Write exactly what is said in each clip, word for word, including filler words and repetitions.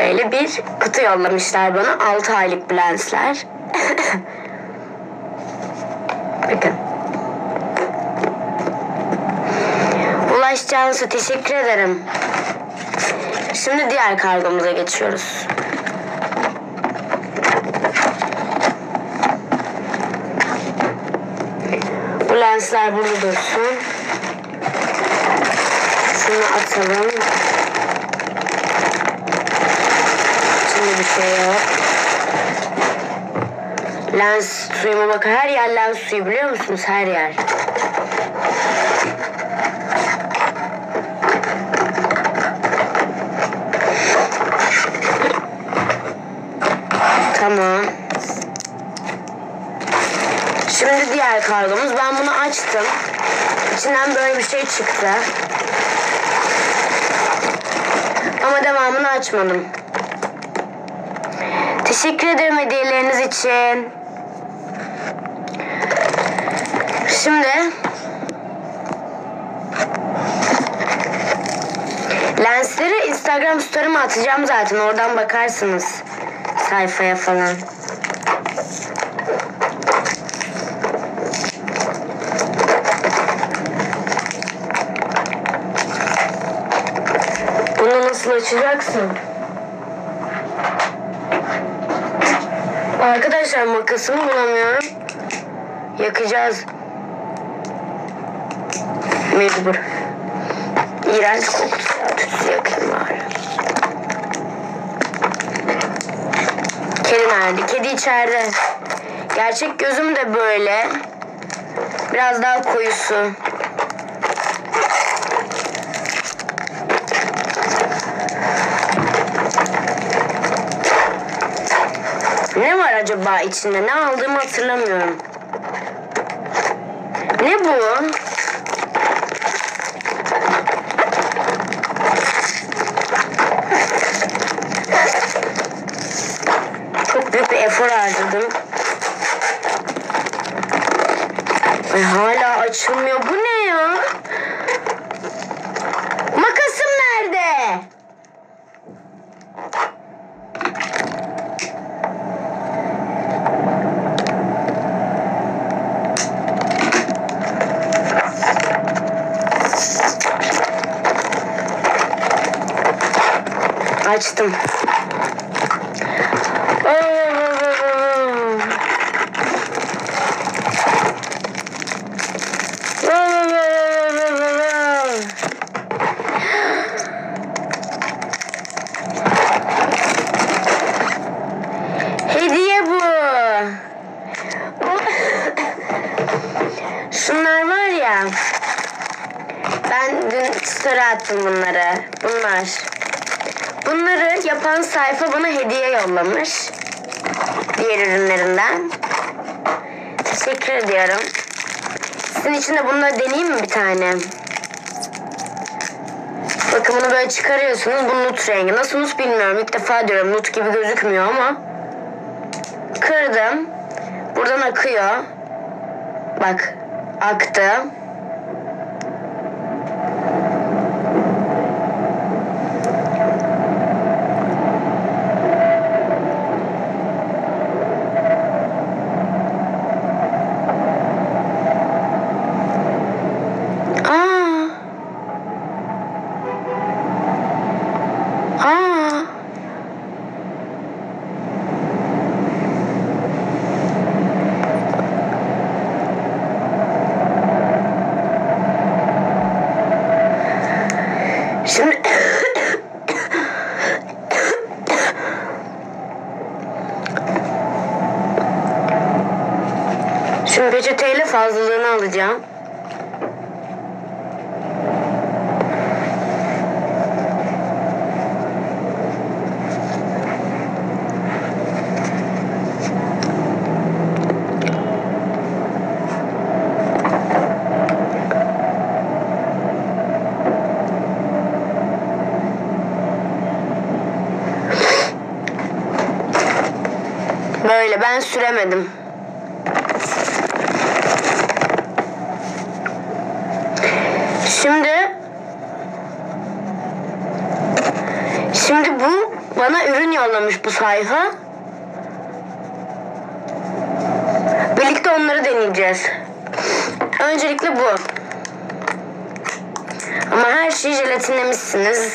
Böyle bir kutu yollamışlar bana. altı aylık lensler. Bakın. Ulaş Cansu, teşekkür ederim. Şimdi diğer kargomuza geçiyoruz. Bu lensler burada dursun. Şunu atalım. Şimdi bir şey yok. Lens suyuma bak. Her yer lens suyu, biliyor musunuz? Her yer. Tamam. Şimdi diğer kargomuz. Ben bunu açtım. İçinden böyle bir şey çıktı. Ama devamını açmadım. Teşekkür ederim hediyeleriniz için. Şimdi lensleri Instagram story'ime atacağım zaten. Oradan bakarsınız sayfaya falan. Bunu nasıl açacaksın? Arkadaşlar makasımı bulamıyorum. Yakacağız. Mecbur. İğrenç koktu. Tütsü yakayım bari. Kedi nerede? Kedi içeride. Gerçek gözüm de böyle. Biraz daha koyusu. Ne var acaba içinde? Ne aldığımı hatırlamıyorum. Ne bu? Çok büyük bir efor harcadım. Ay, hala açılmıyor. Bu ne ya? Makasım nerede? Açtım. Hediye bu. Şunlar var ya. Ben dün story attım bunları. Bunlar. Bunları yapan sayfa bana hediye yollamış. Diğer ürünlerinden. Teşekkür ediyorum. Sizin için de bunları deneyeyim mi bir tane? Bakın bunu böyle çıkarıyorsunuz. Bu nut rengi. Nasıl nut bilmiyorum. İlk defa diyorum. Nut gibi gözükmüyor ama. Kırdım. Buradan akıyor. Bak. Aktı. Şimdi Şimdi peçeteyle fazlalığını alacağım. Böyle ben süremedim. Şimdi Şimdi bu Bana ürün yollamış bu sayfa. Birlikte onları deneyeceğiz. Öncelikle bu. Ama her şeyi jelatinlemişsiniz.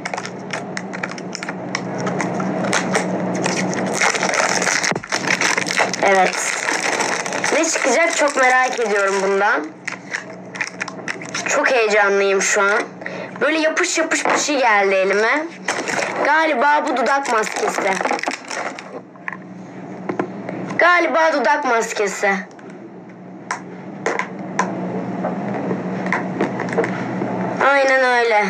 Evet. Ne çıkacak çok merak ediyorum bundan. Çok heyecanlıyım şu an. Böyle yapış yapış bir şey geldi elime. Galiba bu dudak maskesi. Galiba dudak maskesi. Aynen öyle.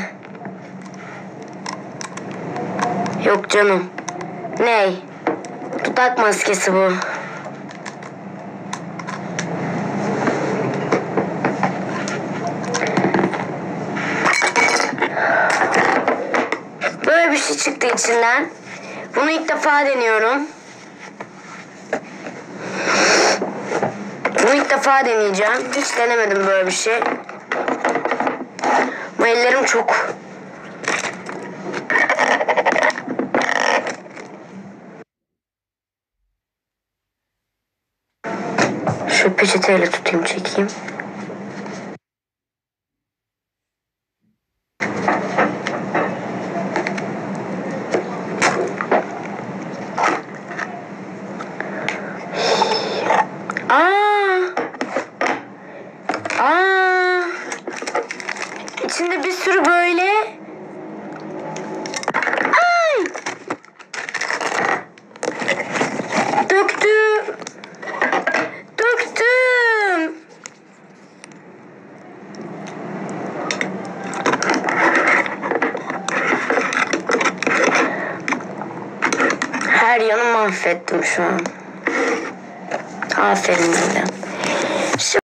Yok canım. Ney? Dudak maskesi bu. Böyle bir şey çıktı içinden. Bunu ilk defa deniyorum. Bunu ilk defa deneyeceğim. Hiç denemedim böyle bir şey. Ama ellerim çok... Şu peçeteyle tutayım, çekeyim. Aa! Aa! İçinde bir sürü böyle... Ay! Döktüm. Döktüm. Her yanı mahvettim şu an. Aferin Nilem.